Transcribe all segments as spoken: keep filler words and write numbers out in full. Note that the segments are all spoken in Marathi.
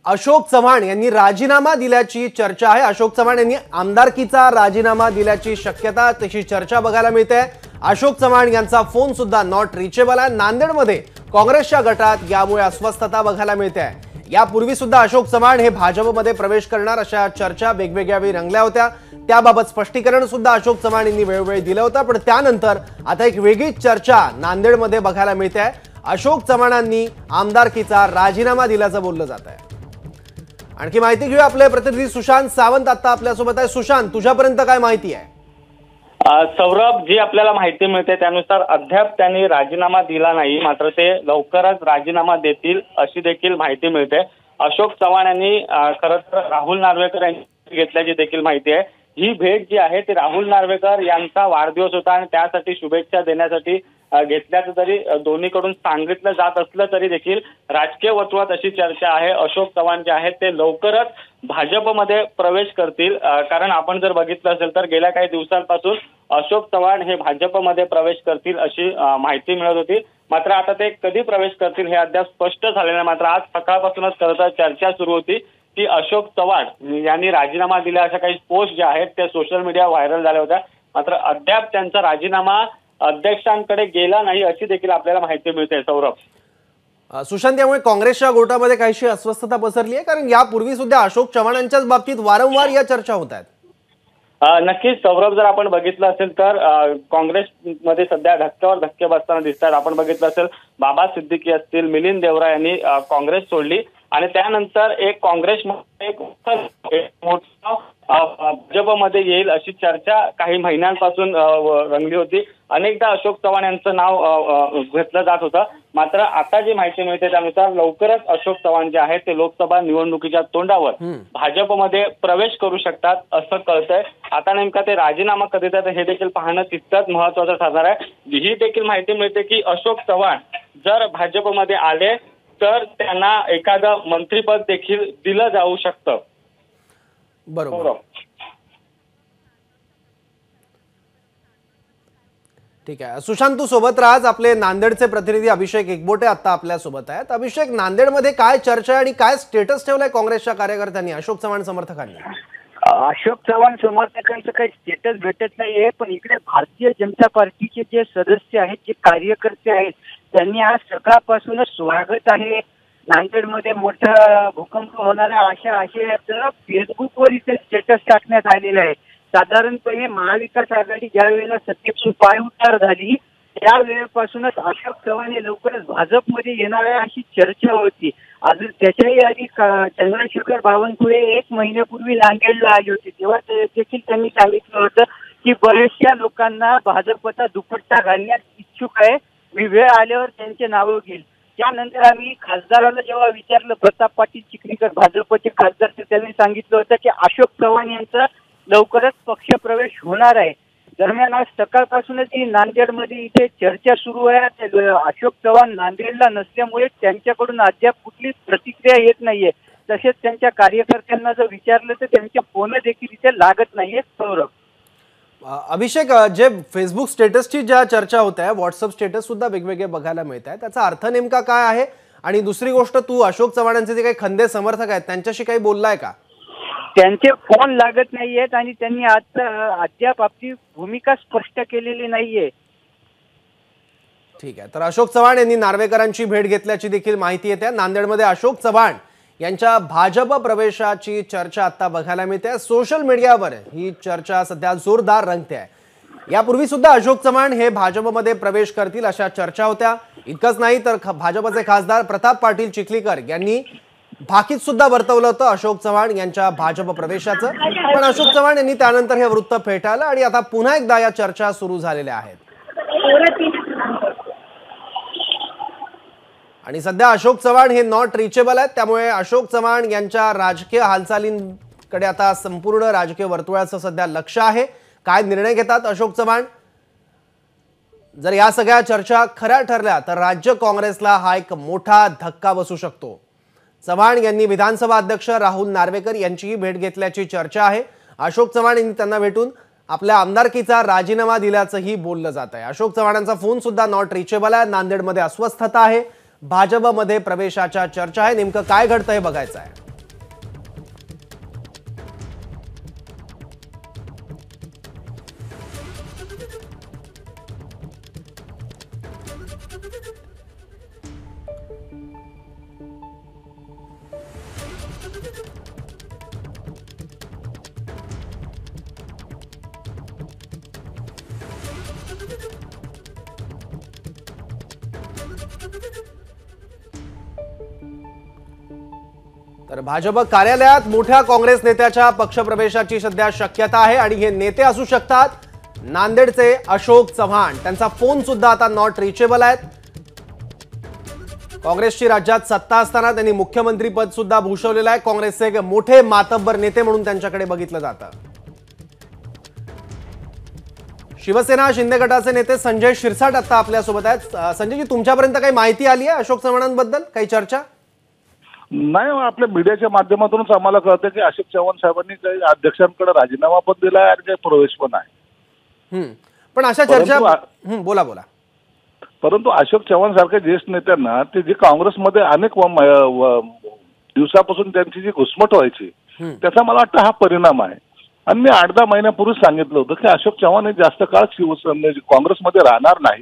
अशोक चव्हाण यांनी राजीनामा दिल्याची चर्चा आहे। अशोक चव्हाण यांनी आमदारकीचा राजीनामा दिल्याची शक्यता तशी चर्चा बघायला मिळते। अशोक चव्हाण यांचा फोन सुद्धा नॉट रिचेबल आहे। नांदेडमध्ये काँग्रेसच्या गटात यामुळे अस्वस्थता बघायला मिळते आहे। यापूर्वी सुद्धा अशोक चव्हाण हे भाजपमध्ये प्रवेश करणार अशा चर्चा वेगवेगळ्या वेळी रंगल्या होत्या। त्याबाबत स्पष्टीकरण सुद्धा अशोक चव्हाण यांनी वेळोवेळी दिलं होतं, पण त्यानंतर आता एक वेगळीच चर्चा नांदेडमध्ये बघायला मिळते आहे। अशोक चव्हाणांनी आमदारकीचा राजीनामा दिल्याचं बोललं जात आहे। आणखी माहिती घेऊया, आपले प्रतिनिधी सुशांत सावंत आता आपल्यासोबत आहे। सुशांत, तुझ्यापर्यंत काय माहिती आहे? सौरभ, जी आपल्याला माहिती मिळते त्यानुसार अद्याप त्यांनी राजीनामा दिला नाही, मात्र ते लवकरच राजीनामा देतील अशी देखील माहिती मिळते। अशोक चव्हाण यांनी खरं तर राहुल नार्वेकर यांची घेतल्याची देखील माहिती आहे। ही भेट जी आहे ती राहुल नार्वेकर यांचा वाढदिवस होता आणि त्यासाठी शुभेच्छा देण्यासाठी घेतल्याचं तरी दोन्हीकडून सांगितलं जात असलं तरी देखील राजकीय वर्तुळात अशी चर्चा आहे अशोक चव्हाण जे आहेत ते लवकरच भाजपमध्ये प्रवेश करतील। कारण आपण जर बघितलं असेल तर गेल्या काही दिवसांपासून अशोक चव्हाण हे भाजपमध्ये प्रवेश करतील अशी माहिती मिळत होती, मात्र आता ते कधी प्रवेश करतील हे अद्याप स्पष्ट झाले नाही। मात्र आज सकाळपासूनच खरं तर चर्चा सुरू होती की अशोक चव्हाण यांनी राजीनामा दिला अशा काही पोस्ट ज्या आहेत त्या सोशल मीडिया व्हायरल झाल्या होत्या, मात्र अद्याप त्यांचा राजीनामा अध्यक्षांकडे गेला नाही अशी देखील आपल्याला माहिती मिळते। सौरभ, सुशांत, यामुळे काँग्रेसच्या गोटामध्ये काहीशी अस्वस्थता पसरली आहे, कारण यापूर्वी सुद्धा अशोक चव्हाणांच्याच बाबतीत वारंवार या चर्चा होत आहेत। नक्कीच सौरभ, जर आपण बघितलं असेल तर काँग्रेसमध्ये सध्या धक्क्यावर धक्के बसताना दिसतात। आपण बघितलं असेल बाबा सिद्दीकी असतील, मिलिंद देवरा यांनी काँग्रेस सोडली आणि त्यानंतर एक काँग्रेसमध्ये एक मोठा भाजपमध्ये येईल अशी चर्चा काही महिन्यांपासून रंगली होती। अनेकदा अशोक चव्हाण यांचं नाव घेतलं जात होतं, मात्र आता जी माहिती मिळते त्यानुसार लवकरच अशोक चव्हाण जे आहेत ते लोकसभा निवडणुकीच्या तोंडावर भाजपमध्ये प्रवेश करू शकतात असं कळतंय। आता नेमका ते राजीनामा कधी देतात हे देखील पाहणं तितकंच महत्वाचं ठरणार आहे। ही देखील माहिती मिळते की अशोक चव्हाण जर भाजपमध्ये आले तर त्यांना एखादं मंत्रीपद देखील दिलं जाऊ शकतं। बरोबर, ठीक आहे। सुशांत, तू सोबत राहा। आपले नांदेडचे प्रतिनिधी अभिषेक एकबोटे आता आपल्या सोबत आहेत। अभिषेक, नांदेडमध्ये काय चर्चा आहे आणि काय स्टेटस ठेवलाय काँग्रेसच्या कार्यकर्त्यांनी, अशोक चव्हाण समर्थकांनी? अशोक चव्हाण समर्थकांचं काही स्टेटस भेटत नाहीये, पण इकडे भारतीय जनता पार्टीचे जे सदस्य आहेत, जे कार्यकर्ते आहेत, त्यांनी आज सकाळपासूनच स्वागत आहे, नांदेडमध्ये मोठा भूकंप होणार आहे अशा आशयाचं फेसबुकवर इथे स्टेटस टाकण्यात आलेलं आहे। साधारणपणे महाविकास आघाडी ज्या वेळेला सत्तेची पायउतार झाली त्या वेळेपासूनच अशोक चव्हाण हे लवकरच भाजपमध्ये येणार आहे अशी चर्चा होती। अजून त्याच्याही आधी चंद्रशेखर बावनकुळे एक महिन्यापूर्वी नांदेडला आले होते, तेव्हा देखील त्यांनी सांगितलं होतं की बऱ्याचशा लोकांना भाजपचा दुपट्टा घालण्यास इच्छुक आहे, मी वेळ आल्यावर त्यांचे नावं घेईल। त्यानंतर आम्ही खासदाराला जेव्हा विचारलं, प्रताप पाटील चिखलीकर भाजपचे खासदार, तर त्यांनी सांगितलं होतं की अशोक चव्हाण यांचा लवकरच पक्षप्रवेश होणार आहे। दरम्यान आज सकाळपासूनच ही नांदेडमध्ये इथे चर्चा सुरू आहे। अशोक चव्हाण नांदेडला नसल्यामुळे त्यांच्याकडून अद्याप कुठलीच प्रतिक्रिया येत नाहीये। तसेच त्यांच्या कार्यकर्त्यांना जर विचारलं तर त्यांच्या फोन देखील इथे लागत नाहीये। सौरभ, अभिषेक, जे फेसबुक स्टेटसची ज्या चर्चा होत आहे, व्हॉट्सअप स्टेटस सुद्धा वेगवेगळे बघायला मिळत आहे, त्याचा अर्थ नेमका काय आहे? आणि दुसरी गोष्ट, तू अशोक चव्हाणांचे जे काही खंदे समर्थक आहेत त्यांच्याशी काही बोललाय का? त्यांचे फोन लागत नाहीयेत आणि त्यांनी आता अद्याप आपली भूमिका स्पष्ट केलेली नाहीये। ठीक आहे, तर अशोक चव्हाण यांनी नार्वेकरांची भेट घेतल्याची देखील माहिती येते। नांदेडमध्ये अशोक चव्हाण यांच्या भाजप प्रवेशाची चर्चा आता बघायला मिळते। सोशल मीडियावर ही चर्चा सध्या जोरदार रंगते आहे। यापूर्वी सुद्धा अशोक चव्हाण हे भाजपमध्ये प्रवेश करतील अशा चर्चा होत्या। इतकंच नाही तर भाजपचे खासदार प्रताप पाटील चिखलीकर यांनी भाकीत सुद्धा वर्तवलं होतं अशोक चव्हाण यांच्या भाजप प्रवेशाचं, पण अशोक चव्हाण यांनी त्यानंतर हे वृत्त फेटाळलं आणि आता पुन्हा एकदा या चर्चा सुरू झालेल्या आहेत। आणि सध्या अशोक चव्हाण हे नॉट रिचेबल आहेत, त्यामुळे अशोक चव्हाण यांच्या राजकीय हालचालींकडे आता संपूर्ण राजकीय वर्तुळाचं सध्या लक्ष आहे। काय निर्णय घेतात अशोक चव्हाण? जर या सगळ्या चर्चा खऱ्या ठरल्या तर राज्य काँग्रेसला हा एक मोठा धक्का बसू शकतो। चव्हाण यांनी विधानसभा अध्यक्ष राहुल नार्वेकर यांचीही भेट घेतल्याची चर्चा आहे। अशोक चव्हाण यांनी त्यांना भेटून आपल्या आमदारकीचा राजीनामा दिल्याचंही बोललं जात आहे। अशोक चव्हाणांचा फोन सुद्धा नॉट रिचेबल आहे। नांदेडमध्ये अस्वस्थता आहे, भाजपमध्ये प्रवेशाच्या चर्चा आहे। नेमकं काय घडतंय बघायचं आहे। तर भाजप कार्यालयात मोठ्या काँग्रेस नेत्याच्या पक्षप्रवेशाची सध्या शक्यता आहे आणि हे नेते असू शकतात नांदेडचे अशोक चव्हाण. त्यांचा फोन सुद्धा आता नॉट रिचेबल आहे. काँग्रेसची राज्यात सत्ता असताना त्यांनी मुख्यमंत्री पद सुद्धा भूषवलेलं आहे. काँग्रेसचे एक मोठे मातब्बर नेते म्हणून त्यांच्याकडे बघितलं जातं. शिवसेना शिंदे गटाचे नेते संजय शिरसाट आता आपल्यासोबत आहेत. संजयजी, तुमच्यापर्यंत काही माहिती आली आहे अशोक चव्हाणांबद्दल? काही चर्चा? नाही, आपल्या मीडियाच्या माध्यमातूनच आम्हाला कळतं की अशोक चव्हाण साहेबांनी काही अध्यक्षांकडे राजीनामा पण दिला आहे आणि काही प्रवेश पण आहे. हम्म पण अशा चर्चा हम्म बोला बोला परंतु अशोक चव्हाण सारख्या ज्येष्ठ नेत्यांना ते जे काँग्रेसमध्ये अनेक दिवसापासून त्यांची जी घुसमट व्हायची त्याचा मला वाटतं हा परिणाम आहे. आणि मी आठ दहा महिन्यापूर्वी सांगितलं होतं की अशोक चव्हाण हे जास्त काळ शिवसेने काँग्रेसमध्ये राहणार नाहीत,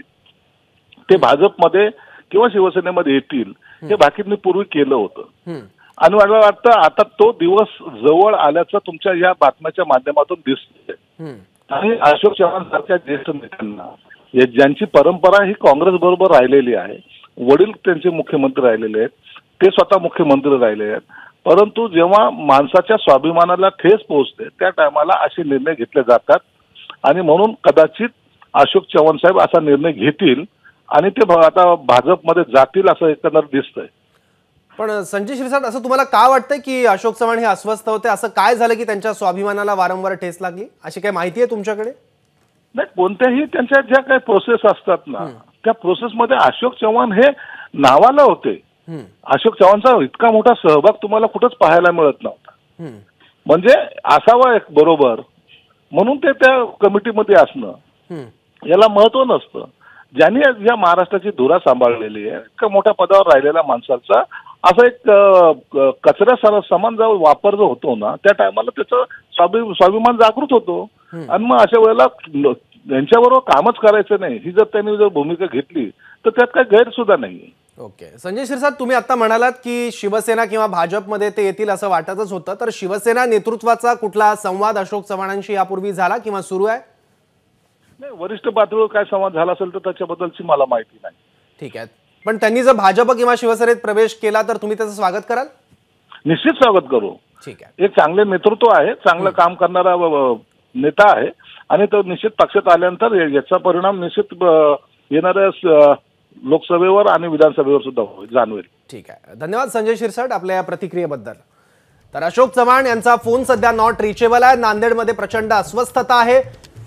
ते भाजपमध्ये किंवा शिवसेनेमध्ये येतील हे बाकींनी पूर्वी केलं होतं. आणि मला वाटतं आता तो दिवस जवळ आल्याचं तुमच्या या बातम्याच्या माध्यमातून दिसतंय. आणि अशोक चव्हाण सारख्या ज्येष्ठ नेत्यांना ज्यांची परंपरा ही काँग्रेस बरोबर राहिलेली आहे, वडील त्यांचे मुख्यमंत्री राहिलेले आहेत, ते स्वतः मुख्यमंत्री राहिले आहेत, परंतु जेव्हा माणसाच्या स्वाभिमानाला ठेस पोहोचते त्या टायमाला असे निर्णय घेतले जातात. आणि म्हणून कदाचित अशोक चव्हाण साहेब असा निर्णय घेतील आणि ते आता भाजपमध्ये जातील असं एकंदर दिसतंय. पण संजय शिरसाट, असं तुम्हाला का वाटतंय की अशोक चव्हाण हे अस्वस्थ होते? असं काय झालं की त्यांच्या स्वाभिमानाला वारंवार ठेस लागली? अशी काही माहिती आहे तुमच्याकडे? नाही, कोणत्याही त्यांच्या ज्या काही प्रोसेस असतात ना त्या प्रोसेसमध्ये अशोक चव्हाण हे नावाला होते. अशोक चव्हाणचा इतका मोठा सहभाग तुम्हाला कुठंच पाहायला मिळत नव्हता. म्हणजे असावा एक बरोबर म्हणून ते त्या कमिटीमध्ये असणं याला महत्व नसतं. ज्यांनी या महाराष्ट्राची धुरा सांभाळलेली आहे, इतक्या मोठ्या पदावर राहिलेल्या माणसाचा असा एक कचऱ्या समान जो वापर जो होतो ना त्या टायमाला त्याचं स्वाभी स्वाभिमान जागृत होतो. आणि मग अशा वेळेला यांच्याबरोबर कामच करायचं नाही ही जर त्यांनी जर भूमिका घेतली तर त्यात काही गैर सुद्धा नाहीये. ओके, संजय शिरसाट, तुम्ही आता म्हणालात की शिवसेना किंवा भाजपमध्ये ते येतील असं वाटतच होतं, तर शिवसेना नेतृत्वाचा कुठला संवाद अशोक चव्हाणांशी यापूर्वी झाला किंवा सुरू आहे? नाही, वरिष्ठ पातळीवर काय संवाद झाला असेल तर त्याच्याबद्दलची मला माहिती नाही. ठीक आहे, पण त्यांनी जर भाजप किंवा शिवसेनेत प्रवेश केला तर तुम्ही त्याचं स्वागत कराल? निश्चित स्वागत करू. ठीक आहे, एक चांगले नेतृत्व आहे, चांगलं काम करणारा नेता आहे आणि तो निश्चित पक्षात आल्यानंतर याचा परिणाम निश्चित येणाऱ्या लोकसभेवर आणि विधानसभेवर सुद्धा जाणवेल. ठीक आहे, धन्यवाद संजय शिरसाट आपल्या या प्रतिक्रियेबद्दल. तर अशोक चव्हाण यांचा फोन सध्या नॉट रिचेबल आहे. नांदेडमध्ये प्रचंड अस्वस्थता आहे.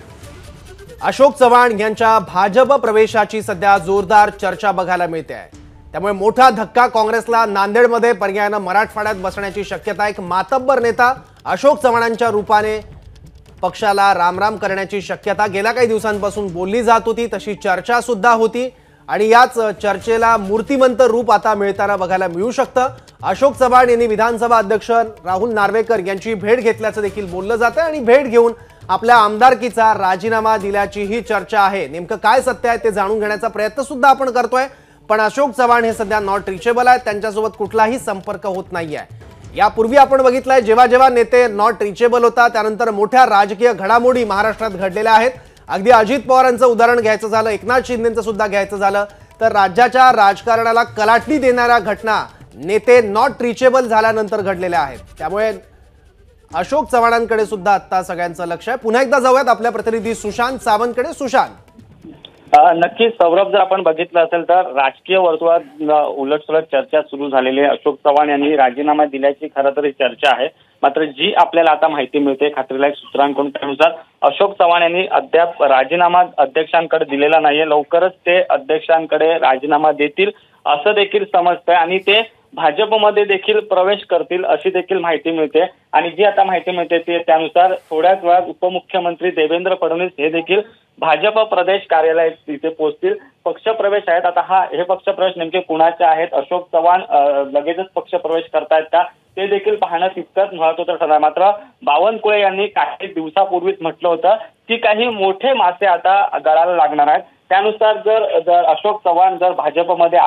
अशोक चव्हाण यांच्या भाजप प्रवेशाची सध्या जोरदार चर्चा बघायला मिळते आहे. त्यामुळे मोठा धक्का काँग्रेसला नांदेडमध्ये पर्यायानं मराठवाड्यात बसण्याची शक्यता. एक मातब्बर नेता अशोक चव्हाणांच्या रूपाने पक्षाला रामराम करण्याची शक्यता गेल्या काही दिवसांपासून बोलली जात होती, तशी चर्चा सुद्धा होती आणि याच चर्चेला मूर्तिमंत रूप आता मिळताना बघायला मिळू शकतं. अशोक चव्हाण यांनी विधानसभा अध्यक्ष राहुल नार्वेकर यांची भेट घेतल्याचं देखील बोललं जातं आणि भेट घेऊन आपल्या आमदारकीचा राजीनामा दिल्याची ही चर्चा आहे. नेमकं काय सत्य आहे ते जाणून घेण्याचा प्रयत्न सुद्धा आपण करतोय. पण अशोक चव्हाण हे सध्या नॉट रिचेबल आहेत, त्यांच्यासोबत कुठलाही संपर्क होत नाहीये. यापूर्वी आपण बघितलंय जेव्हा जेव्हा नेते नॉट रिचेबल होता त्यानंतर मोठ्या राजकीय घडामोडी महाराष्ट्रात घडलेल्या आहेत. अगदी अजित पवारांचं उदाहरण घ्यायचं झालं, एकनाथ शिंदेंचं सुद्धा घ्यायचं झालं तर राज्याच्या राजकारणाला कलाटणी देणाऱ्या घटना नेते नॉट रिचेबल झाल्यानंतर घडलेल्या आहेत. त्यामुळे अशोक चव्हाणांकडे सुद्धा आता सगळ्यांचं लक्ष आहे. पुन्हा एकदा जाऊयात आपल्या प्रतिनिधी सुशांत सावंतकडे. सुशांत, नक्कीच सौरभ, जर आपण बघितलं असेल तर राजकीय वर्तुळात उलटसुलट चर्चा सुरू झालेली आहे. अशोक चव्हाण यांनी राजीनामा दिल्याची खरं तर चर्चा आहे. मात्र जी आपल्याला आता माहिती मिळते खात्रीलायक सूत्रांकडून त्यानुसार अशोक चव्हाण यांनी अद्याप राजीनामा अध्यक्षांकडे दिलेला नाहीये. लवकरच ते अध्यक्षांकडे राजीनामा देतील असं देखील समजतंय आणि ते भाजपमध्ये देखील प्रवेश करतील अशी देखील माहिती मिळते. आणि जी आता माहिती मिळते ते त्यानुसार थोड्याच वेळात उपमुख्यमंत्री देवेंद्र फडणवीस हे देखील भाजप प्रदेश कार्यालयात तिथे पोहोचतील. पक्षप्रवेश आहेत. आता हा हे पक्षप्रवेश नेमके कुणाचे आहेत, अशोक चव्हाण लगेचच पक्षप्रवेश करतायत का, ते देखील पाहणं तितकंच महत्त्वाचं ठरलं. मात्र बावनकुळे यांनी काही दिवसापूर्वीच म्हटलं होतं की काही मोठे मासे आता गळाला लागणार आहेत. त्यानुसार जर जर अशोक चव्हाण जर भाजपमध्ये आले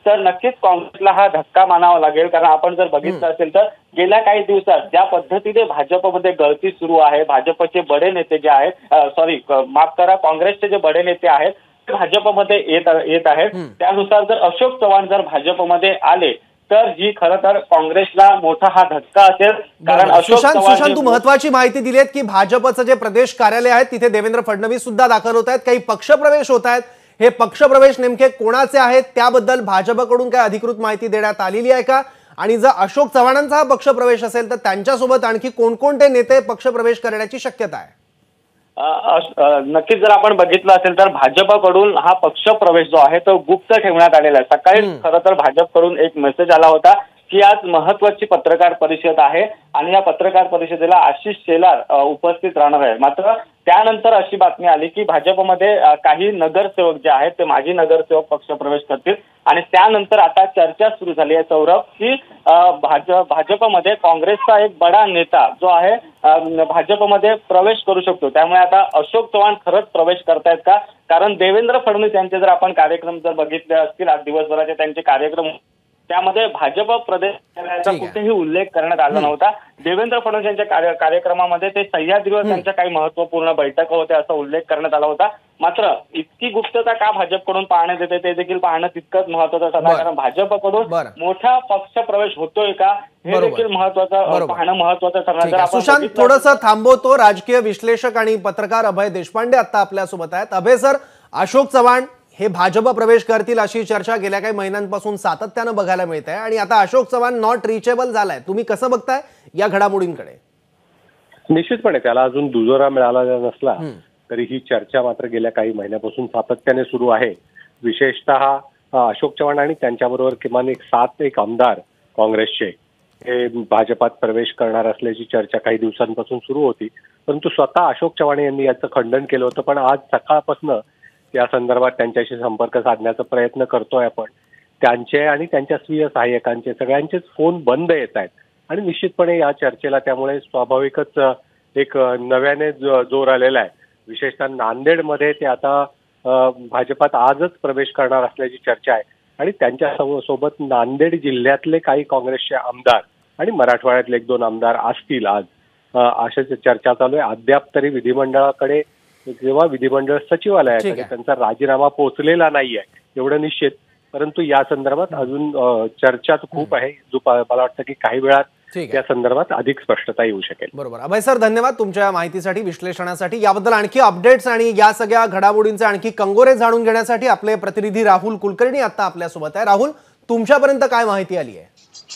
तर नक्कीच काँग्रेसला हा धक्का मानावा लागेल. कारण आपण जर बघितलं असेल तर गेल्या काही दिवसात ज्या पद्धतीने भाजपमध्ये गळती सुरू आहे, भाजपचे बडे नेते जे आहेत, सॉरी माफ करा, काँग्रेसचे जे बडे नेते आहेत ते भाजपमध्ये येत येत आहेत. त्यानुसार जर अशोक चव्हाण जर भाजपमध्ये आले तर जी खरं तर काँग्रेसला मोठा हा धक्का असेल. कारण अशोक चव्हाण, तू महत्वाची माहिती दिली आहे की भाजपचं जे प्रदेश कार्यालय आहे तिथे देवेंद्र फडणवीस सुद्धा दाखल होत आहेत, काही पक्षप्रवेश होत आहेत. हे पक्षप्रवेश नेमके कोणाचे आहेत त्याबद्दल भाजपकडून काय अधिकृत माहिती देण्यात आलेली आहे का? आणि जर अशोक चव्हाणांचा हा पक्षप्रवेश असेल तर त्यांच्यासोबत आणखी कोणकोणते नेते पक्षप्रवेश करण्याची शक्यता आहे? नक्कीच जर आपण बघितलं असेल तर भाजपकडून हा पक्ष प्रवेश जो आहे तो गुप्त ठेवण्यात आलेला आहे. सकाळी खरं तर भाजपकडून एक मेसेज आला होता की आज महत्वाची पत्रकार परिषद आहे आणि या पत्रकार परिषदेला आशिष शेलार उपस्थित राहणार आहे. मात्र त्यानंतर अशी बातमी आली की भाजपमध्ये काही नगरसेवक जे आहेत ते माजी नगरसेवक पक्षप्रवेश करतील आणि त्यानंतर आता चर्चा सुरू झाली आहे सौरभ की भाजप भाजपमध्ये काँग्रेसचा एक बडा नेता जो आहे भाजपमध्ये प्रवेश करू शकतो. त्यामुळे आता अशोक चव्हाण खरंच प्रवेश करतायत का? कारण देवेंद्र फडणवीस यांचे जर आपण कार्यक्रम जर बघितले असतील आज दिवसभराचे त्यांचे कार्यक्रम त्यामध्ये भाजप प्रदेश कार्यालयाचा कुठेही उल्लेख करण्यात आला नव्हता. देवेंद्र फडणवीस यांच्या कार्यक्रमामध्ये ते सह्याद्रीवर त्यांच्या काही महत्वपूर्ण बैठका होत्या असा उल्लेख करण्यात आला होता. मात्र इतकी गुप्तता का भाजपकडून पाहण्यात येते ते देखील पाहणं तितकंच महत्वाचं ठरणार. कारण भाजपकडून मोठा पक्ष प्रवेश होतोय का हे देखील महत्वाचं पाहणं महत्वाचं ठरणार. सुशांत, थोडंसं थांबवतो. राजकीय विश्लेषक आणि पत्रकार अभय देशपांडे आता आपल्यासोबत आहेत. अभय सर, अशोक चव्हाण हे भाजप प्रवेश करतील अशी चर्चा गेल्या काही महिन्यांपासून सातत्यानं बघायला मिळत आहे आणि आता अशोक चव्हाण नॉट रिचेबल झालाय. तुम्ही कसं बघताय या घडामोडींकडे? निश्चितपणे त्याला अजून दुजोरा मिळाला नसला तरी ही चर्चा मात्र गेल्या काही महिन्यापासून सातत्याने सुरू आहे. विशेषतः अशोक चव्हाण आणि त्यांच्याबरोबर किमान एक सात एक आमदार काँग्रेसचे हे भाजपात प्रवेश करणार असल्याची चर्चा काही दिवसांपासून सुरू होती. परंतु स्वतः अशोक चव्हाण यांनी याचं खंडन केलं होतं. पण आज सकाळपासून या संदर्भात त्यांच्याशी संपर्क साधण्याचा प्रयत्न करतोय आपण. त्यांचे आणि त्यांच्या स्वीय सहाय्यकांचे सगळ्यांचेच फोन बंद येत आहेत आणि निश्चितपणे या चर्चेला त्यामुळे स्वाभाविकच एक नव्याने जोर आलेला आहे. विशेषतः नांदेडमध्ये ते आता भाजपात आजच प्रवेश करणार असल्याची चर्चा आहे आणि त्यांच्या सोबत नांदेड जिल्ह्यातले काही काँग्रेसचे आमदार आणि मराठवाड्यातले एक दोन आमदार असतील आज, अशाच चर्चा चालू आहे. अद्याप तरी विधिमंडळाकडे जेव्हा विधिमंडळ सचिवालयाकडे त्यांचा राजीनामा पोहोचलेला नाहीये एवढं निश्चित. परंतु या संदर्भात अजून चर्चा खूप आहे. जो मला वाटतं की काही वेळात या संदर्भात अधिक स्पष्टता येऊ शकेल. बरोबर. अभय सर, धन्यवाद तुमच्या माहितीसाठी, विश्लेषणासाठी. याबद्दल आणखी अपडेट्स आणि या सगळ्या घडामोडींचे आणखी कंगोरे जाणून घेण्यासाठी आपले प्रतिनिधी राहुल कुलकर्णी आता आपल्यासोबत आहे. राहुल, तुमच्यापर्यंत काय माहिती आली आहे?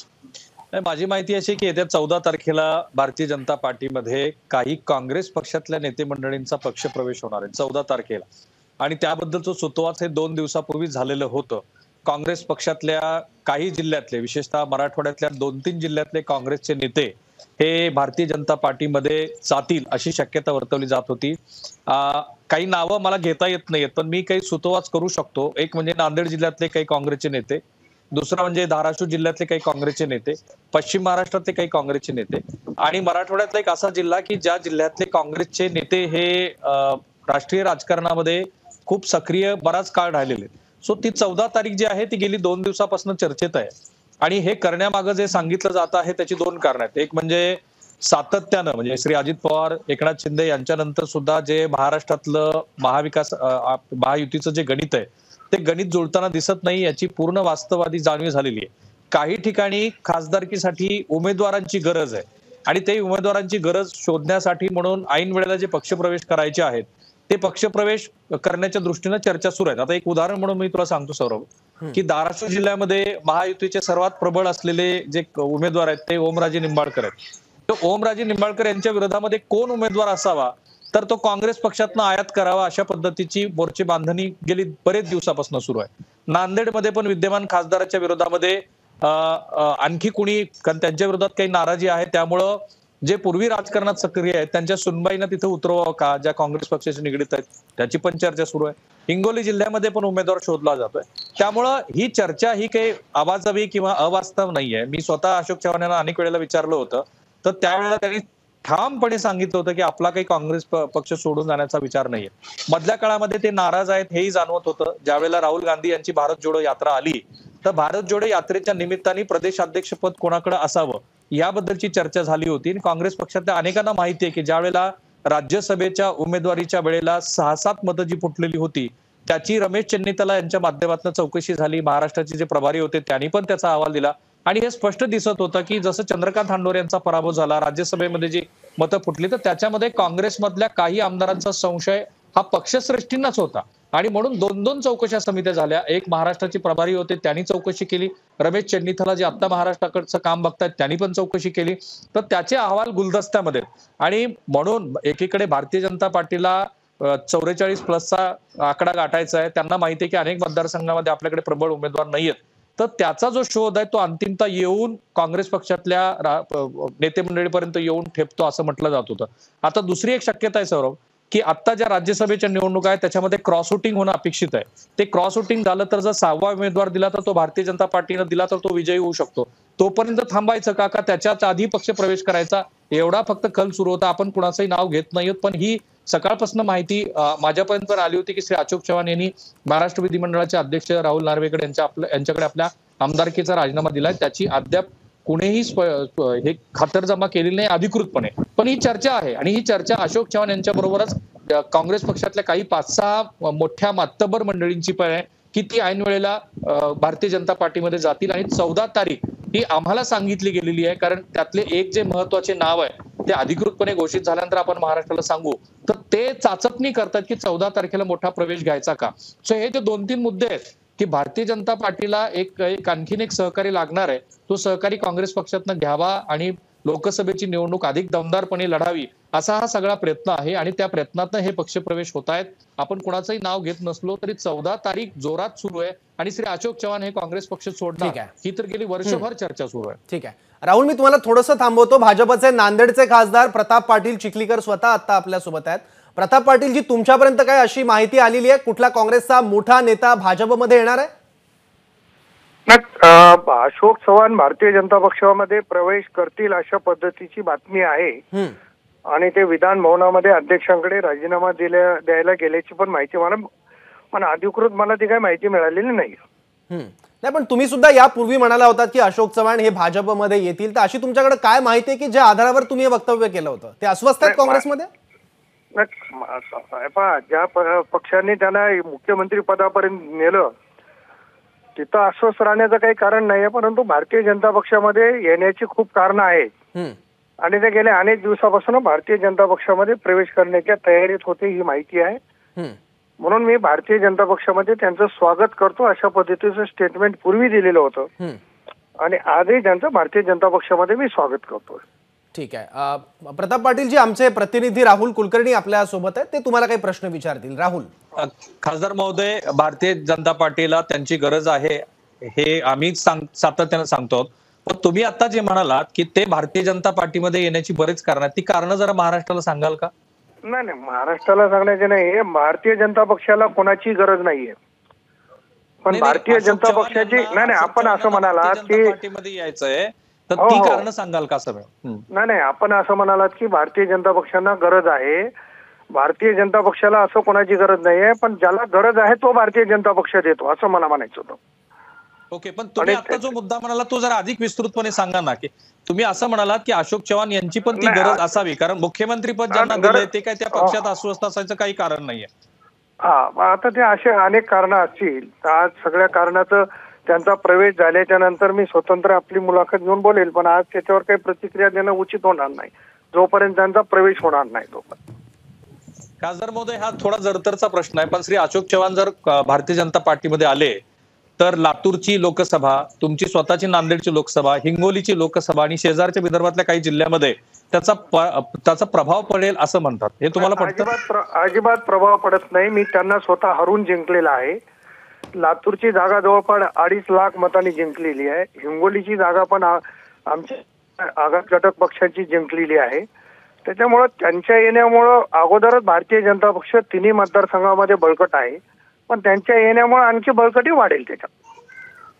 माझी माहिती अशी की येत्या चौदा तारखेला भारतीय जनता पार्टीमध्ये काही काँग्रेस पक्षातल्या नेते मंडळींचा पक्ष प्रवेश होणार आहे चौदा तारखेला आणि त्याबद्दलचं सुतोवाच हे दोन दिवसापूर्वी झालेलं होतं. काँग्रेस पक्षातल्या काही जिल्ह्यातले, विशेषतः मराठवाड्यातल्या दोन तीन जिल्ह्यातले काँग्रेसचे नेते हे भारतीय जनता पार्टीमध्ये जातील अशी शक्यता वर्तवली जात होती. काही नावं मला घेता येत नाहीत पण मी काही सुतोवाच करू शकतो. एक म्हणजे नांदेड जिल्ह्यातले काही काँग्रेसचे नेते, दुसरा म्हणजे धाराशिव जिल्ह्यातले काही काँग्रेसचे नेते, पश्चिम महाराष्ट्रातले काही काँग्रेसचे नेते आणि मराठवाड्यातला एक असा जिल्हा की ज्या जिल्ह्यातले काँग्रेसचे नेते हे राष्ट्रीय राजकारणामध्ये खूप सक्रिय बराच काळ राहिलेले. सो ती चौदा तारीख जी आहे ती गेली दोन दिवसापासून चर्चेत आहे आणि हे करण्यामागं जे सांगितलं जात आहे त्याची दोन कारण आहेत. एक म्हणजे सातत्यानं म्हणजे श्री अजित पवार, एकनाथ शिंदे यांच्यानंतर सुद्धा जे महाराष्ट्रातलं महाविकास महायुतीचं जे गणित आहे ते गणित जुळताना दिसत नाही याची पूर्ण वास्तववादी जाणीव झालेली आहे. काही ठिकाणी खासदारकीसाठी उमेदवारांची गरज आहे आणि ते उमेदवारांची गरज शोधण्यासाठी म्हणून ऐन वेळेला जे पक्षप्रवेश करायचे आहेत ते पक्षप्रवेश करण्याच्या दृष्टीनं चर्चा सुरू आहेत. आता एक उदाहरण म्हणून मी तुला सांगतो सौरभ की धाराशिव जिल्ह्यामध्ये महायुतीचे सर्वात प्रबळ असलेले जे उमेदवार आहेत ते ओमराजे निंबाळकर आहेत. तर ओमराजे निंबाळकर यांच्या विरोधामध्ये कोण उमेदवार असावा तर तो काँग्रेस पक्षातनं आयात करावा अशा पद्धतीची मोर्चे बांधणी गेली बरेच दिवसापासून सुरू आहे. नांदेडमध्ये पण विद्यमान खासदाराच्या विरोधामध्ये आणखी कुणी, कारण त्यांच्या विरोधात काही नाराजी आहे त्यामुळं जे पूर्वी राजकारणात सक्रिय आहेत त्यांच्या सुनबाईंना तिथे उतरवावं का ज्या काँग्रेस पक्षाशी निगडीत आहेत त्याची पण चर्चा सुरू आहे. हिंगोली जिल्ह्यामध्ये पण उमेदवार शोधला जातोय. त्यामुळं ही चर्चा ही काही आवाजावी किंवा अवास्तव नाहीये. मी स्वतः अशोक चव्हाण यांना अनेक वेळेला विचारलं होतं तर त्यावेळेला त्यांनी ठामपणे सांगितलं होतं की आपला काही काँग्रेस पक्ष सोडून जाण्याचा विचार नाहीये. मधल्या काळामध्ये ते नाराज आहेत हेही जाणवत होतं. ज्यावेळेला राहुल गांधी यांची भारत जोडो यात्रा आली तर भारत जोडो यात्रेच्या निमित्ताने प्रदेशाध्यक्षपद कोणाकडे असावं याबद्दलची चर्चा झाली होती. काँग्रेस पक्षातल्या अनेकांना माहिती आहे की ज्यावेळेला राज्यसभेच्या उमेदवारीच्या वेळेला सहा सात मतं जी फुटलेली होती त्याची रमेश चेन्नीताला यांच्या माध्यमातून चौकशी झाली. महाराष्ट्राचे जे प्रभारी होते त्यांनी पण त्याचा अहवाल दिला आणि हे स्पष्ट दिसत होतं की जसं चंद्रकांत हांडोरे यांचा पराभव झाला राज्यसभेमध्ये जी मतं फुटली तर त्याच्यामध्ये काँग्रेसमधल्या काही आमदारांचा संशय हा पक्षश्रेष्ठींनाच होता आणि म्हणून दोन दोन चौकशा समित्या झाल्या. एक महाराष्ट्राचे प्रभारी होते त्यांनी चौकशी केली, रमेश चेन्नीताला जे आता महाराष्ट्राकडचं काम बघतायत त्यांनी पण चौकशी केली. तर त्याचे अहवाल गुलदस्त्यामध्ये आणि म्हणून एकीकडे भारतीय जनता पार्टीला चौवेचाळीस प्लसचा आकडा गाठायचा आहे. त्यांना माहिती आहे की अनेक मतदारसंघामध्ये आपल्याकडे प्रबळ उमेदवार नाहीयेत. तर त्याचा जो शोध आहे तो अंतिमता येऊन काँग्रेस पक्षातल्या नेते मंडळीपर्यंत येऊन ठेपतो असं म्हटलं जात होतं. आता दुसरी एक शक्यता आहे सौरभ की आता ज्या राज्यसभेच्या निवडणुका आहेत त्याच्यामध्ये क्रॉस वोटिंग होणं अपेक्षित आहे. ते क्रॉस वोटिंग झालं तर जर सहावा उमेदवार दिला तर तो भारतीय जनता पार्टीनं दिला तर तो विजयी होऊ शकतो. तोपर्यंत थांबायचं का का त्याच्याच आधी पक्ष प्रवेश करायचा एवढा फक्त कल सुरू होता. आपण कुणाचंही नाव घेत नाही आहोत पण ही सकाळपासून माहिती माझ्यापर्यंत पण आली होती की श्री अशोक चव्हाण यांनी महाराष्ट्र विधिमंडळाचे अध्यक्ष राहुल नार्वेकर यांच्या आपल्या यांच्याकडे आपल्या आमदारकीचा राजीनामा दिलाय. त्याची अद्याप कुणीही हे खातरजमा केलेली नाही अधिकृतपणे. पण ही चर्चा आहे आणि ही चर्चा अशोक चव्हाण यांच्या बरोबरच काँग्रेस पक्षातल्या काही पाच सहा मोठ्या मातब्बर मंडळींची पण आहे की ती ऐन वेळेला भारतीय जनता पार्टीमध्ये जातील आणि चौदा तारीख ही आम्हाला सांगितली गेलेली आहे. कारण त्यातले एक जे महत्वाचे नाव आहे ते अधिकृतपणे घोषित झाल्यानंतर आपण महाराष्ट्राला सांगू तर ते चाचपणी करतात की चौदा तारखेला मोठा प्रवेश घ्यायचा का. सो हे जे दोन तीन मुद्दे आहेत की भारतीय जनता पार्टीला एक, एक आणखीन एक सहकारी लागणार आहे. तो सहकारी काँग्रेस पक्षातनं घ्यावा आणि लोकसभेची निवडणूक अधिक दमदारपणे लढावी असा हा सगळा प्रयत्न आहे आणि त्या प्रयत्नातनं हे पक्षप्रवेश होत आहेत. आपण कुणाचंही नाव घेत नसलो तरी चौदा तारीख जोरात सुरू आहे आणि श्री अशोक चव्हाण हे काँग्रेस पक्ष सोडणार ही तर गेली वर्षभर चर्चा सुरू आहे. ठीक आहे राहुल, मी तुम्हाला थोडंसं थांबवतो. भाजपचे नांदेडचे खासदार प्रताप पाटील चिखलीकर स्वतः आता आपल्या सोबत आहेत. प्रताप पाटील जी तुमच्यापर्यंत काय अशी माहिती आलेली आहे कुठला काँग्रेसचा मोठा नेता भाजपमध्ये येणार आहे? अशोक चव्हाण भारतीय जनता पक्षामध्ये प्रवेश करतील अशा पद्धतीची बातमी आहे आणि ते विधान भवनामध्ये अध्यक्षांकडे राजीनामा दिल्या द्यायला गेल्याची पण माहिती मला पण अधिकृत मला ती काही माहिती मिळालेली नाही. नाही पण तुम्ही सुद्धा यापूर्वी म्हणाला होता की अशोक चव्हाण हे भाजपमध्ये येतील तर अशी तुमच्याकडे काय माहिती आहे की ज्या आधारावर तुम्ही हे वक्तव्य केलं होतं ते अस्वस्थ आहेत काँग्रेसमध्ये? ज्या पक्षाने त्यांना मुख्यमंत्री पदापर्यंत नेलं तिथं अस्वस्थ राहण्याचं काही कारण नाहीये परंतु भारतीय जनता पक्षामध्ये येण्याची खूप कारणं आहेत आणि ते गेल्या अनेक दिवसापासून भारतीय जनता पक्षामध्ये प्रवेश करण्याच्या तयारीत होते ही माहिती आहे. म्हणून मी भारतीय जनता पक्षामध्ये त्यांचं स्वागत करतो अशा पद्धतीचं स्टेटमेंट पूर्वी दिलेलं होतं आणि आजही त्यांचं भारतीय जनता पक्षामध्ये मी स्वागत करतो. ठीक आहे. प्रताप पाटील जी आमचे प्रतिनिधी राहुल कुलकर्णी आपल्या सोबत आहेत ते तुम्हाला काही प्रश्न विचारतील. राहुल. खासदार महोदय, भारतीय जनता पार्टीला त्यांची गरज आहे हे आम्ही सातत्याने सांगतो. पण तुम्ही आता जे म्हणालात की ते भारतीय जनता पार्टीमध्ये येण्याची बरेच कारण आहेत ती कारण जरा महाराष्ट्राला सांगाल का? नाही नाही महाराष्ट्राला सांगण्याचे नाही. भारतीय जनता पक्षाला कोणाची गरज नाहीये पण भारतीय जनता पक्षाची नाही नाही आपण असं म्हणालात की पार्टीमध्ये यायचंय तर ती कारण सांगाल का सगळं? नाही नाही आपण असं म्हणालात की भारतीय जनता पक्षांना गरज आहे. भारतीय जनता पक्षाला असं कोणाची गरज नाहीये पण ज्याला गरज आहे तो भारतीय जनता पक्षात येतो असं मला म्हणायचं होतं. ओके पण तुम्ही आता जो मुद्दा म्हणाला तो जरा अधिक विस्तृतपणे सांगा ना की तुम्ही असं म्हणालात की अशोक चव्हाण यांची पण ती गरज असावी कारण मुख्यमंत्रीपद ज्यांना दिलंय ते काय त्या पक्षात अस्वस्थ असायचं काही कारण नाहीये. हा आता ते असे अनेक कारणं असतील. आज सगळ्या कारणाचं त्यांचा प्रवेश झाल्याच्या नंतर मी स्वतंत्र आपली मुलाखत घेऊन बोलेल पण आज त्याच्यावर काही प्रतिक्रिया देणं उचित होणार नाही जोपर्यंत त्यांचा प्रवेश होणार नाही तोपर्यंत. खासदार महोदय हा थोडा जरतरचा प्रश्न आहे पण श्री अशोक चव्हाण जर भारतीय जनता पार्टीमध्ये आले तर लातूरची लोकसभा, तुमची स्वतःची नांदेडची लोकसभा, हिंगोलीची लोकसभा आणि शेजारच्या विदर्भातल्या काही जिल्ह्यामध्ये त्याचा त्याचा प्रभाव पडेल असं म्हणतात. हे तुम्हाला पटतं? अजिबात प्रभाव पडत नाही. मी त्यांना स्वतः हरून जिंकलेला आहे. लातूरची जागा जवळपास अडीच लाख मतांनी जिंकलेली आहे. हिंगोलीची जागा पण आमच्या आघात घटक पक्षाची जिंकलेली आहे. त्याच्यामुळं त्यांच्या येण्यामुळं अगोदरच भारतीय जनता पक्ष तिन्ही मतदारसंघामध्ये बळकट आहे पण त्यांच्या येण्यामुळे आणखी बळकटी वाढेल त्याच्यात.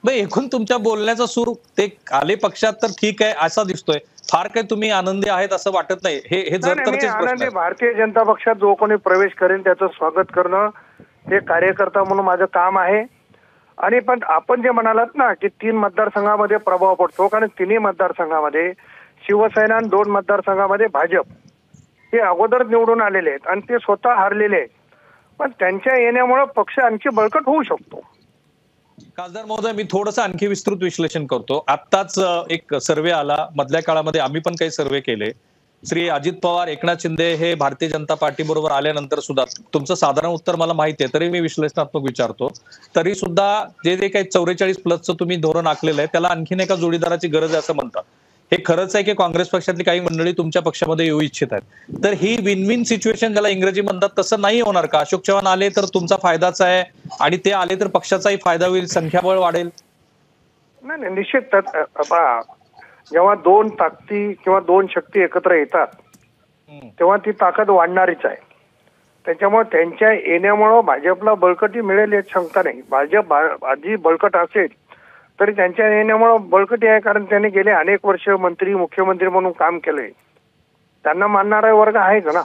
मग एकूण तुमच्या बोलण्याचा सूर ते आले पक्षात तर ठीक आहे असा दिसतोय, फार काही तुम्ही आनंदी आहेत असं वाटत नाही. हे हे जर तरचे आनंदी भारतीय जनता पक्षात जो कोणी प्रवेश करेल त्याचं स्वागत करणं हे कार्यकर्ता म्हणून माझं काम आहे. आणि पण आपण जे म्हणालात ना की तीन मतदारसंघामध्ये प्रभाव पडतो, कारण तिन्ही मतदारसंघामध्ये शिवसेना आणि दोन मतदारसंघामध्ये भाजप हे अगोदर निवडून आलेले आहेत आणि ते स्वतः हारलेले आहेत. पण त्यांच्या येण्यामुळे पक्ष आणखी बळकट होऊ शकतो. खासदार महोदय, मी थोडंसं आणखी विस्तृत विश्लेषण करतो. आत्ताच एक सर्वे आला, मधल्या काळामध्ये आम्ही पण काही सर्वे केले. श्री अजित पवार, एकनाथ शिंदे हे भारतीय जनता पार्टी बरोबर आल्यानंतर सुद्धा, तुमचं साधारण उत्तर मला माहिती आहे तरी मी विश्लेषणात्मक विचारतो, तरी सुद्धा जे जे काही चौवेचाळीस प्लसचं तुम्ही धोरण आखलेलं आहे त्याला आणखीन एका जोडीदाराची गरज आहे असं म्हणतात. हे खरंच आहे की काँग्रेस पक्षातली काही मंडळी तुमच्या पक्षामध्ये येऊ इच्छित आहेत? तर ही विन विन सिच्युएशन ज्याला इंग्रजी म्हणतात तसं नाही होणार का? अशोक चव्हाण आले तर तुमचा फायदाच आहे आणि ते आले तर पक्षाचाही फायदा होईल, संख्याबळ वाढेल? नाही नाही, निश्चित. जेव्हा दोन ताकदी किंवा दोन शक्ती एकत्र येतात तेव्हा ती ताकद वाढणारीच आहे. त्याच्यामुळे त्यांच्या येण्यामुळं भाजपला बळकटी मिळेल याची शंका नाही. भाजप आधी बळकट असेल तरी त्यांच्या येण्यामुळं बळकटी आहे, कारण त्यांनी गेले अनेक वर्ष मंत्री मुख्यमंत्री म्हणून काम केलंय. त्यांना मानणारा वर्ग आहे का ना.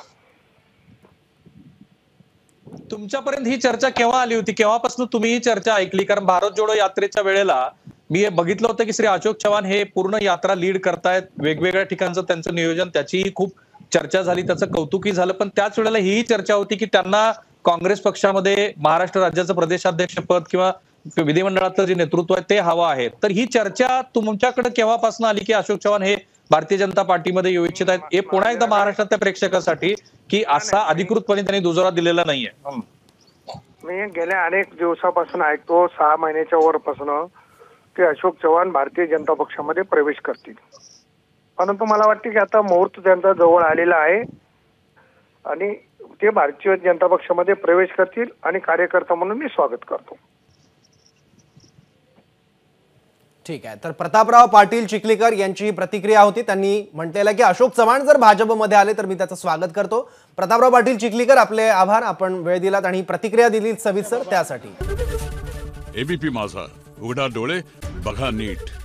तुमच्यापर्यंत ही चर्चा केव्हा आली होती? केव्हापासून तुम्ही ही चर्चा ऐकली? कारण भारत जोडो यात्रेच्या वेळेला मी हे बघितलं होतं की श्री अशोक चव्हाण हे पूर्ण यात्रा लीड करतायत, वेगवेगळ्या ठिकाणचं त्यांचं नियोजन, त्याचीही खूप चर्चा झाली, त्याचं कौतुकही झालं. पण त्याच वेळेला ही चर्चा होती की त्यांना काँग्रेस पक्षामध्ये महाराष्ट्र राज्याचं प्रदेशाध्यक्षपद किंवा विधिमंडळातलं जे नेतृत्व आहे ते हवं आहे. तर ही चर्चा तुमच्याकडे केव्हापासून आली की अशोक चव्हाण हे भारतीय जनता पार्टीमध्ये येऊ इच्छित आहेत? हे पुन्हा एकदा महाराष्ट्रातल्या प्रेक्षकासाठी की असा अधिकृतपणे त्यांनी दुजोरा दिलेला नाहीये. मी गेल्या अनेक दिवसापासून ऐकतो, सहा महिन्याच्या वरपासून, की अशोक चव्हाण भारतीय जनता पक्षामध्ये प्रवेश करतील. परंतु मला वाटतं की आता मुहूर्त त्यांचा जवळ आलेला आहे आणि ते भारतीय जनता पक्षामध्ये प्रवेश करतील आणि कार्यकर्ता म्हणून मी स्वागत करतो. ठीक आहे. तर प्रतापराव पाटील चिखलीकर यांची ही प्रतिक्रिया होती. त्यांनी म्हटलेलं की अशोक चव्हाण जर भाजपमध्ये आले तर मी त्याचं स्वागत करतो. प्रतापराव पाटील चिखलीकर, आपले आभार. आपण वेळ दिलात आणि प्रतिक्रिया दिली सविस्तर त्यासाठी. एबीपी माझा, उघडा डोळे बघा नीट.